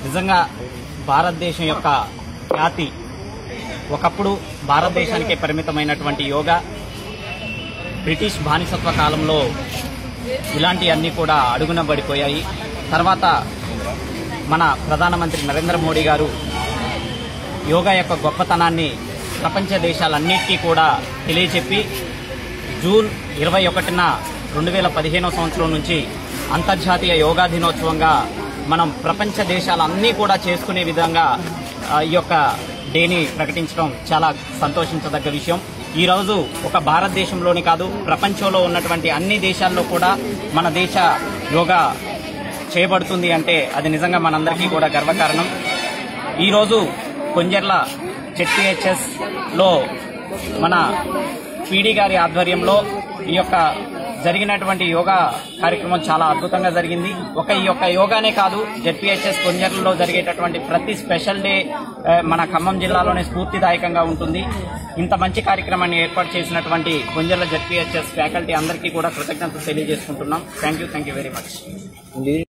నిజంగా భారతదేశం యొక్క ఖ్యాతి ఒకప్పుడు భారతదేశానికే పరిమితమైనటువంటి యోగా బ్రిటిష్ బానిసత్వ కాలంలో ఇలాంటివన్నీ కూడా అడుగున పడిపోయాయి. తర్వాత మన ప్రధానమంత్రి నరేంద్ర మోడీ గారు యోగా యొక్క గొప్పతనాన్ని ప్రపంచ దేశాలన్నిటికీ కూడా తెలియచెప్పి జూన్ 21న 2015 సంవత్సరం నుంచి అంతర్జాతీయ యోగా దినోత్సవంగా మనం ప్రపంచ దేశాలన్నీ కూడా చేసుకునే విధంగా ఈ యొక్క డేని ప్రకటించడం చాలా సంతోషించదగ్గ విషయం. ఈరోజు ఒక భారతదేశంలోని కాదు, ప్రపంచంలో ఉన్నటువంటి అన్ని దేశాల్లో కూడా మన దేశ యోగా చేయబడుతుంది అంటే అది నిజంగా మనందరికీ కూడా గర్వకారణం. ఈరోజు కొంజర్ల జెడ్పీహెచ్ఎస్ లో మన పీడీ గారి ఆధ్వర్యంలో ఈ యొక్క జరిగినటువంటి యోగా కార్యక్రమం చాలా అద్భుతంగా జరిగింది. ఈ యొక్క యోగానే కాదు, జెడ్పీహెచ్ఎస్ కొంజర్లలో జరిగేటటువంటి ప్రతి స్పెషల్ డే మన ఖమ్మం జిల్లాలోనే స్ఫూర్తిదాయకంగా ఉంటుంది. ఇంత మంచి కార్యక్రమాన్ని ఏర్పాటు చేసినటువంటి కొంజర్ల జెడ్పీహెచ్ఎస్ ఫ్యాకల్టీ అందరికీ కూడా కృతజ్ఞతలు తెలియజేసుకుంటున్నాం. Thank you very much.